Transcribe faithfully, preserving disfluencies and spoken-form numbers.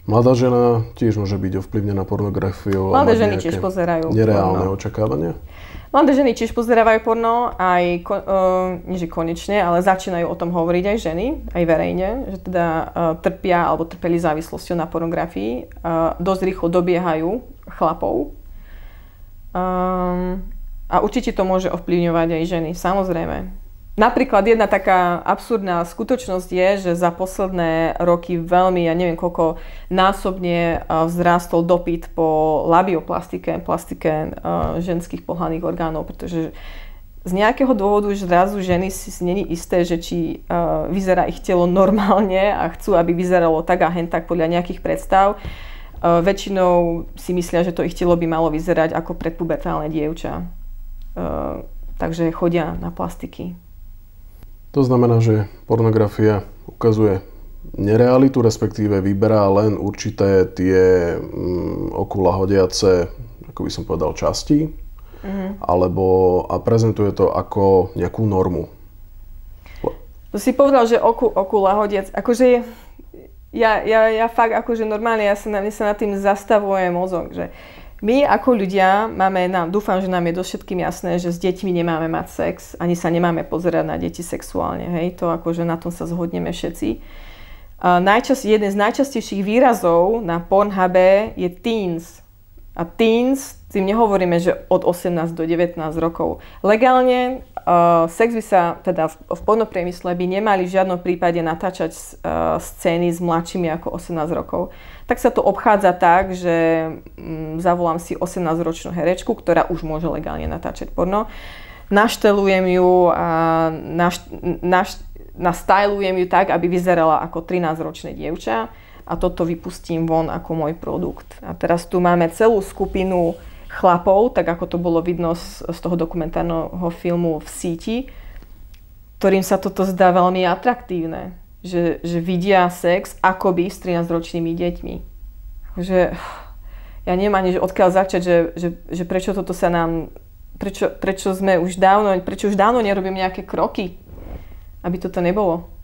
Mladá žena tiež môže byť ovplyvnená pornografiou. Mladé ženy tiež pozerajú nereálne porno. Očakávania? Mladé ženy tiež pozerávajú porno, aj, uh, nie že konečne, ale začínajú o tom hovoriť aj ženy, aj verejne, že teda uh, trpia alebo trpeli závislosťou na pornografii. Uh, dosť rýchlo dobiehajú chlapov. Um, a určite to môže ovplyvňovať aj ženy, samozrejme. Napríklad jedna taká absurdná skutočnosť je, že za posledné roky veľmi, ja neviem koľko násobne vzrástol dopyt po labioplastike, plastike uh, ženských pohlavných orgánov, pretože z nejakého dôvodu už zrazu ženy si není isté, že či uh, vyzerá ich telo normálne a chcú, aby vyzeralo tak a hen tak podľa nejakých predstav. Uh, väčšinou si myslia, že to ich telo by malo vyzerať ako predpubertálne dievča. Uh, takže chodia na plastiky. To znamená, že pornografia ukazuje nerealitu, respektíve vyberá len určité tie mm, oku lahodiace, ako by som povedal, časti, mm-hmm. alebo a prezentuje to ako nejakú normu. To si povedal, že oku, oku lahodiac, akože ja, ja, ja fakt akože normálne, ja sa, sa nad tým zastavujem mozog, že my ako ľudia máme, nám, dúfam, že nám je dosť všetkým jasné, že s deťmi nemáme mať sex, ani sa nemáme pozerať na deti sexuálne, hej, to akože na tom sa zhodneme všetci. A najčas, jeden z najčastejších výrazov na Pornhube je teens. A teens, tým nehovoríme, že od osemnásť do devätnásť rokov. Legálne uh, sex by sa, teda v, v pornopriemysle by nemali v žiadnom prípade natáčať uh, scény s mladšími ako osemnásť rokov. Tak sa to obchádza tak, že um, zavolám si osemnásťročnú herečku, ktorá už môže legálne natáčať porno. Naštelujem ju a naš, naš, nastylujem ju tak, aby vyzerala ako trinásťročné dievča. A toto vypustím von ako môj produkt. A teraz tu máme celú skupinu chlapov, tak ako to bolo vidno z, z toho dokumentárneho filmu v síti, ktorým sa toto zdá veľmi atraktívne. Že, že vidia sex akoby s trinásťročnými deťmi. Že ja neviem ani, že odkiaľ začať, že, že, že prečo toto sa nám, prečo, prečo sme už dávno, prečo už dávno nerobím nejaké kroky, aby toto nebolo.